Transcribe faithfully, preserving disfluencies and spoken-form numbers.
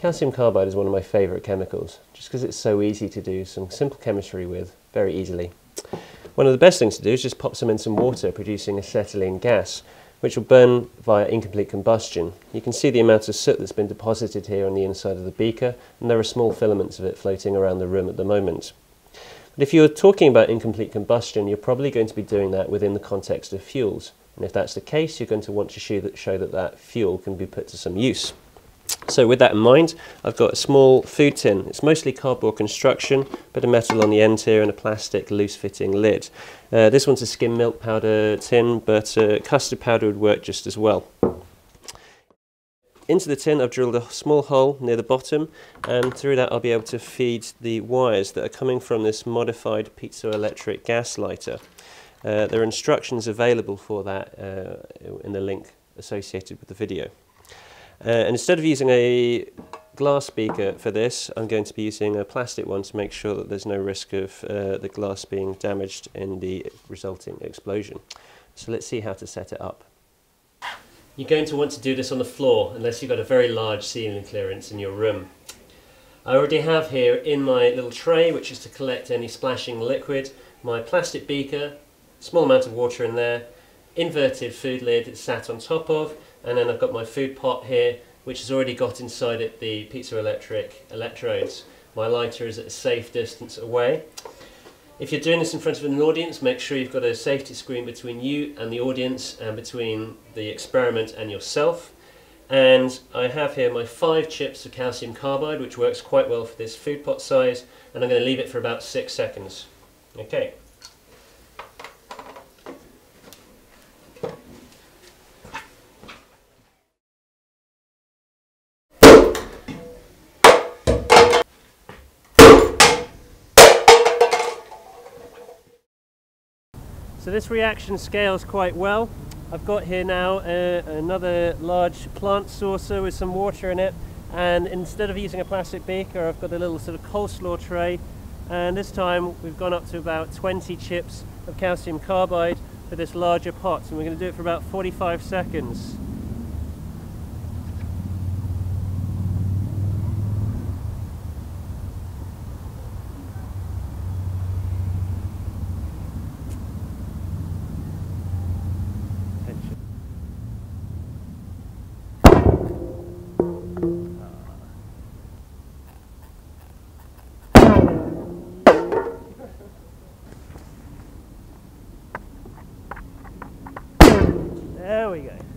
Calcium carbide is one of my favourite chemicals, just because it's so easy to do some simple chemistry with very easily. One of the best things to do is just pop some in some water, producing acetylene gas, which will burn via incomplete combustion. You can see the amount of soot that's been deposited here on the inside of the beaker, and there are small filaments of it floating around the room at the moment. But if you're talking about incomplete combustion, you're probably going to be doing that within the context of fuels. And if that's the case, you're going to want to show that, show that that fuel can be put to some use. So with that in mind, I've got a small food tin. It's mostly cardboard construction, bit of metal on the end here and a plastic loose-fitting lid. Uh, this one's a skim milk powder tin, but uh, custard powder would work just as well. Into the tin I've drilled a small hole near the bottom, and through that I'll be able to feed the wires that are coming from this modified piezoelectric gas lighter. Uh, there are instructions available for that uh, in the link associated with the video. Uh, and instead of using a glass beaker for this, I'm going to be using a plastic one to make sure that there's no risk of uh, the glass being damaged in the resulting explosion. So let's see how to set it up. You're going to want to do this on the floor unless you've got a very large ceiling clearance in your room. I already have here in my little tray, which is to collect any splashing liquid, my plastic beaker, small amount of water in there, inverted food lid it's sat on top of, and then I've got my food pot here, which has already got inside it the piezoelectric electrodes. My lighter is at a safe distance away. If you're doing this in front of an audience, make sure you've got a safety screen between you and the audience and between the experiment and yourself. And I have here my five chips of calcium carbide, which works quite well for this food pot size, and I'm going to leave it for about six seconds. Okay. So this reaction scales quite well. I've got here now uh, another large plant saucer with some water in it, and instead of using a plastic beaker I've got a little sort of coleslaw tray, and this time we've gone up to about twenty chips of calcium carbide for this larger pot, and we're going to do it for about forty-five seconds. There we go.